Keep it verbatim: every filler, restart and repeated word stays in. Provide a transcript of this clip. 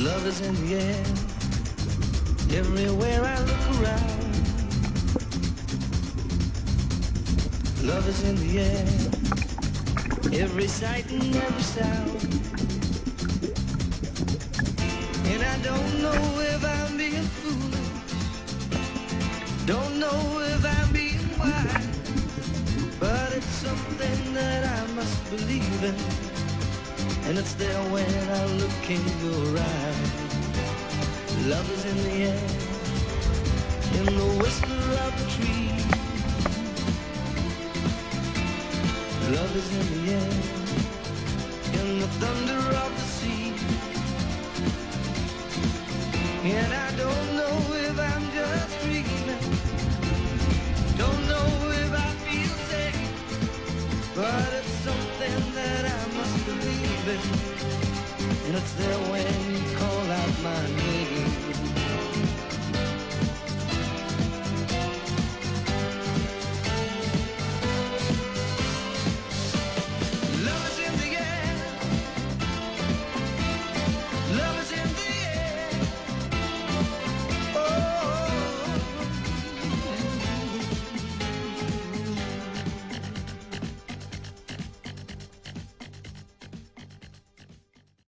Love is in the air, everywhere I look around. Love is in the air, every sight and every sound. And I don't know if I'm being foolish, don't know if I'm being wise, but it's something that I must believe in, and it's there when I look in your eyes. Love is in the air, in the whisper of the tree. Love is in the air, in the thunder of the sea. And I